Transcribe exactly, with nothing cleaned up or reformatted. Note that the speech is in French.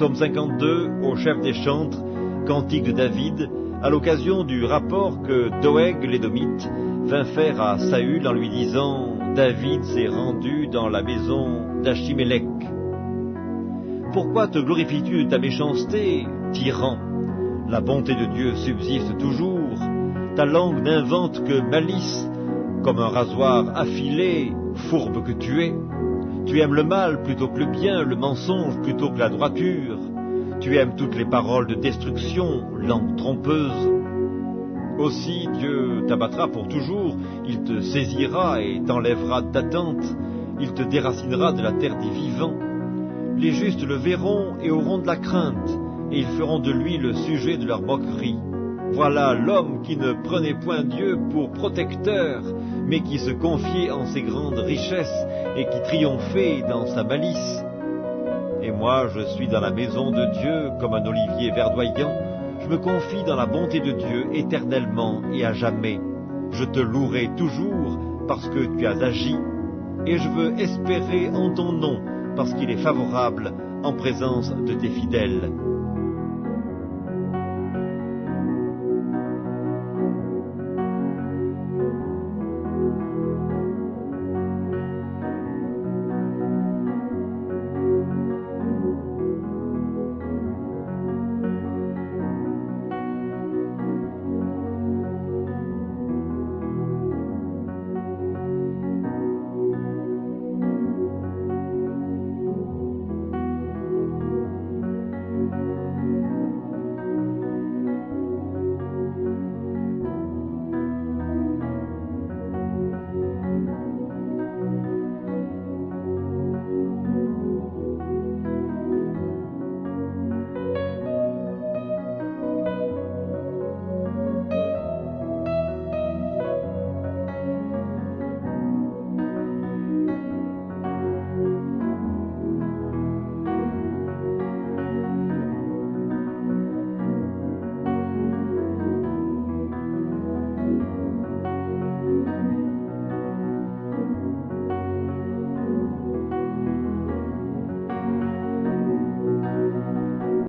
Psaume cinquante-deux, au chef des chantres, cantique de David, à l'occasion du rapport que Doeg l'Édomite vint faire à Saül en lui disant « David s'est rendu dans la maison d'Achimélec. » Pourquoi te glorifies-tu de ta méchanceté, tyran? La bonté de Dieu subsiste toujours. Ta langue n'invente que malice, comme un rasoir affilé, fourbe que tu es. Tu aimes le mal plutôt que le bien, le mensonge plutôt que la droiture. Tu aimes toutes les paroles de destruction, langue trompeuse. Aussi Dieu t'abattra pour toujours, il te saisira et t'enlèvera de ta tente, il te déracinera de la terre des vivants. Les justes le verront et auront de la crainte, et ils feront de lui le sujet de leur moquerie. Voilà l'homme qui ne prenait point Dieu pour protecteur, mais qui se confiait en ses grandes richesses et qui triomphait dans sa malice. Et moi, je suis dans la maison de Dieu comme un olivier verdoyant. Je me confie dans la bonté de Dieu éternellement et à jamais. Je te louerai toujours parce que tu as agi, et je veux espérer en ton nom parce qu'il est favorable en présence de tes fidèles.